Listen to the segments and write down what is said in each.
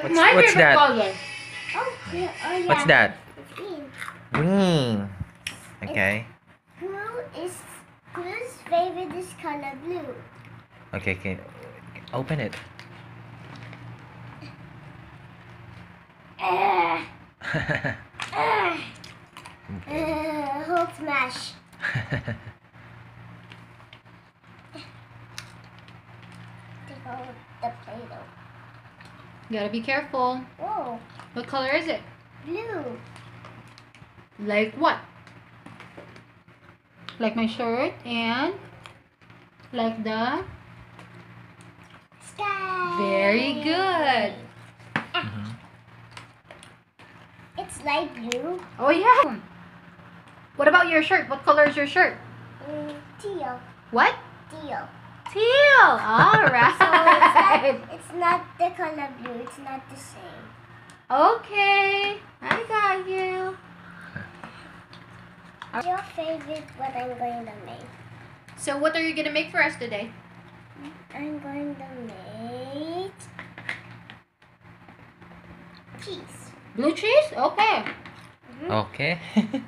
My What's favorite that? color. Oh, yeah. Oh, yeah. What's that? It's green. Green. Okay. Glue's favorite is color blue. Okay, open it. Hulk smash. Take out the Play-Doh. Gotta be careful. Whoa, What color is it? blue. Like what? Like my shirt and like the... Sky. Very good. Mhm. It's light blue. Oh yeah. What about your shirt? What color is your shirt? Teal. What? Teal. Teal. All right. It's not the color blue. It's not the same. Okay. I got you. What's your favorite what I'm going to make? So what are you gonna make for us today? I'm going to make cheese. Blue cheese? Okay. Okay.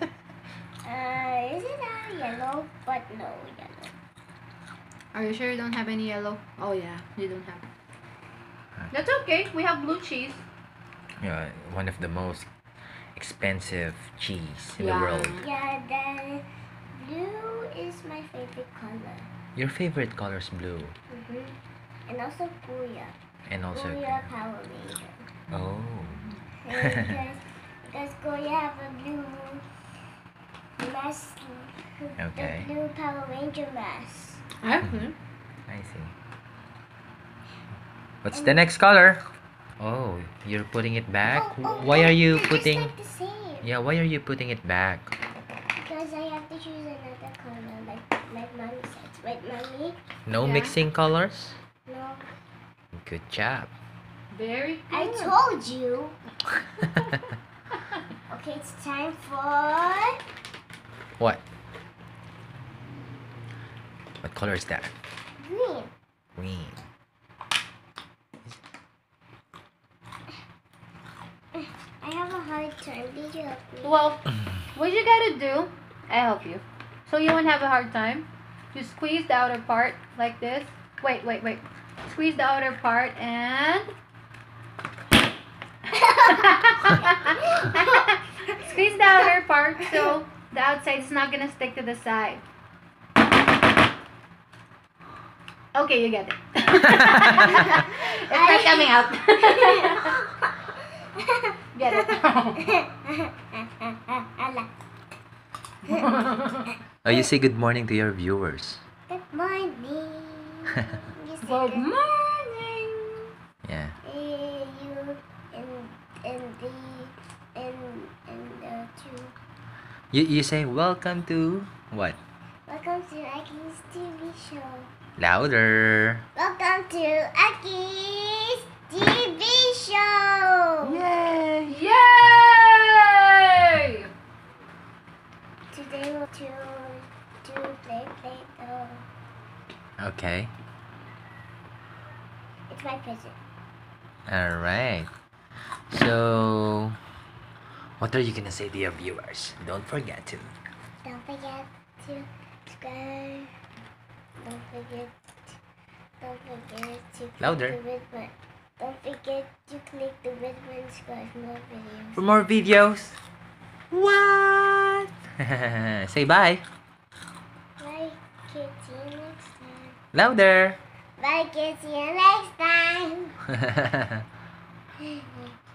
Is it yellow? But no yellow. Are you sure you don't have any yellow? Oh yeah, you don't have. That's okay. We have blue cheese. Yeah, one of the most expensive cheese in the Yeah. world. Yeah, the blue is my favorite color. Your favorite color is blue, And also Kuya. and also. Kuya Power Ranger. Oh. Because Kuya have a blue mask. Okay. The blue Power Ranger mask. Okay. I see. What's the next color? Oh, you're putting it back. Why are you they're putting? just like the same. Yeah, why are you putting it back? Because I have to choose another color, like mommy said. Right, mommy? No Yeah. mixing colors. No. Good job. Very good. I told you. Okay, it's time for What? What color is that? green. Green. I have a hard time. Did you help me? Well, what you gotta do, I help you. So you won't have a hard time. You squeeze the outer part like this. Wait. Squeeze the outer part and... Squeeze the outer part so the outside is not gonna stick to the side. Okay, you get it. It's not coming out. Get it. Oh, you say good morning to your viewers. Good morning. You say Good morning. Yeah. You and the two. You say welcome to what? Welcome to Aki's TV show. Louder. Welcome to Aki's TV show. Yay! Yay! Today we'll to play Play-Doh. Okay. It's my present. All right. So, what are you gonna say to your viewers? Don't forget to. Don't forget to subscribe. Don't forget to click Louder. the red button. Don't forget to click the red button to subscribe for more videos. For more videos. What? Say bye. Bye, kids. See you next time. Louder. Bye, kids. See you next time.